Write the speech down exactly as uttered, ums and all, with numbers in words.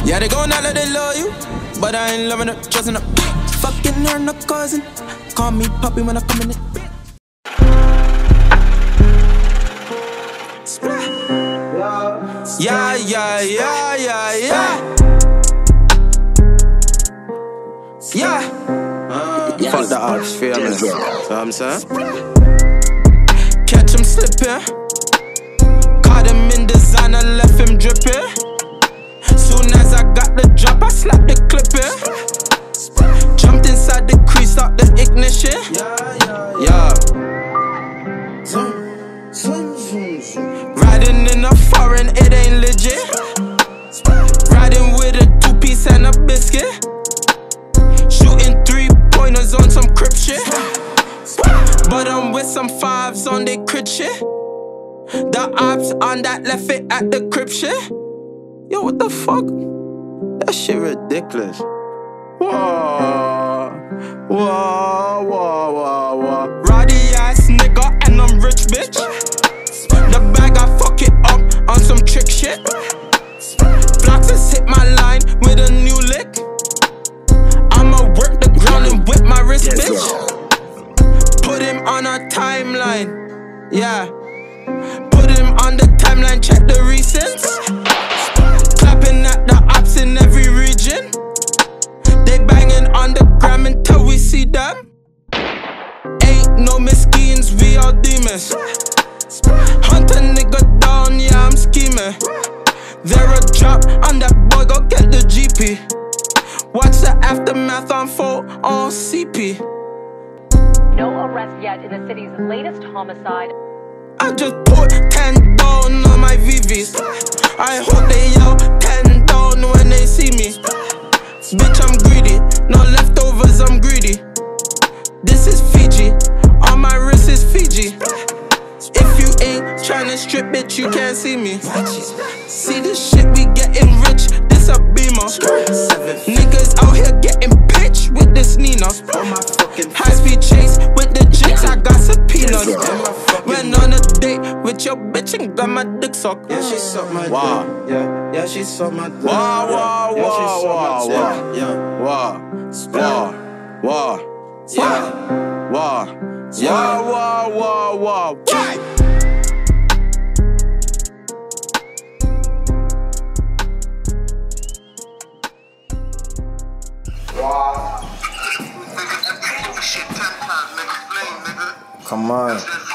Yeah, they gon' act like they love you, but I ain't loving her, trusting her. Fucking her, no cousin. Call me puppy when I come in it. Yeah, yeah, yeah, yeah, yeah. Yeah. Uh, Fuck the arts, feel me? You know what I'm saying? Catch him slipping. Caught him in designer, left him dripping. Soon as I got the drop, I slapped the clipping. Jumped inside the crease, start the ignition. Yeah. Riding in a foreign, it ain't legit. Riding with a two-piece and a biscuit. Shooting three-pointers on some crip shit. But I'm with some fives on they crit shit. The ops on that left it at the crib shit. Yo, what the fuck? That shit ridiculous. Whoa, whoa, whoa, whoa, whoa. Roddy ass nigga and I'm rich, bitch. The bag, I fuck it up on some trick shit. Blockers hit my line with a new lick. I'ma work the ground and whip my wrist, bitch. Put him on our timeline, yeah. Put him on the timeline, check the recents. Clapping at the ops in every region. They banging on the gram until we see them. Ain't no miskeens, we all demons. Hunt a nigga down, yeah, I'm scheming. There a drop on that boy, go get the G P. Watch the aftermath unfold on C P. No arrest yet in the city's latest homicide. I just put ten down on my V Vs. I hope they yell ten down when they see me. Bitch, I'm greedy. No leftovers, I'm greedy. This is Fiji. On my wrist is Fiji. If you ain't tryna strip, bitch, you can't see me. See this shit, we getting rich. This a beamer. Niggas out here getting bitch with this Nina. High speed chase with the chicks, I got subpoenas. Went on a date with your bitch and got my dick sucked. Yeah, she sucked my dick. Wow. Yeah, yeah, she sucked my dick. Wow, wow, yeah, she wow, sucked wow, my dick. wow. Yeah. Wow, wow, wow, Yeah. wow, wow, wow, wow, wow. Come on.